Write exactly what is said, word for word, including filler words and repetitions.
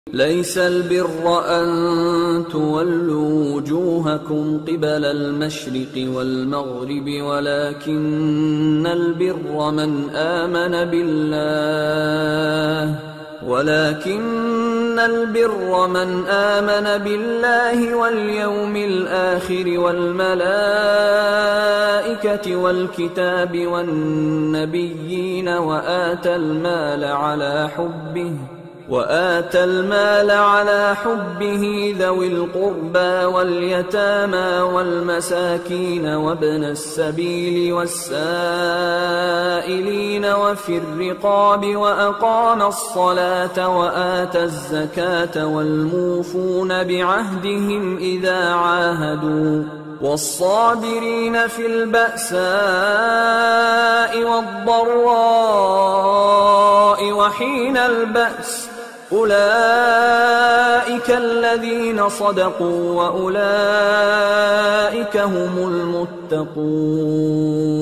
ليس البر أن تولوا وجوهكم قبل المشرق والمغرب ولكن البر من آمن بالله ولكن البر من آمن بالله واليوم الآخر والملائكة والكتاب والنبيين وآتى المال على حبه وآتى المال على حبه ذوي القربى واليتامى والمساكين وابن السبيل والسائلين وفي الرقاب وأقام الصلاة وآتى الزكاة والموفون بعهدهم إذا عاهدوا والصابرين في البأساء والضراء وحين البأس أولئك الذين صدقوا وأولئك هم المتقون.